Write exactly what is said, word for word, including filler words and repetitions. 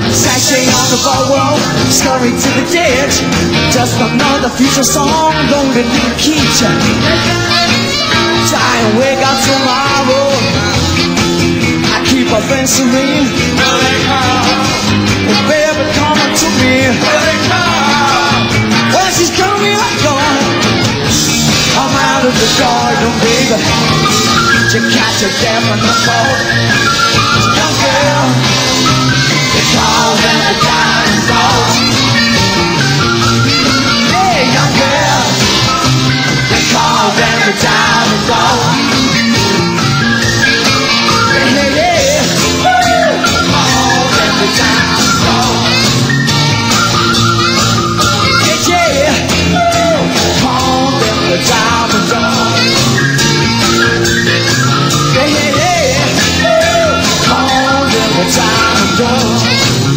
Sashay on the boardwalk, scurry to the ditch. Just another future song loaded in the kitchen. Try and wake up tomorrow. I keep a friend serene. And baby coming to me. Well, she's coming, I'm gone. I'm out of the garden, baby. To catch a death on the boat. Young girl, it's all in the diamond road. Hey, young girl, it's all in the diamond road. Hey, hey, hey, all in the diamond road. Yeah, yeah, all in the diamond road. Hey, hey, hey, all in the diamond road.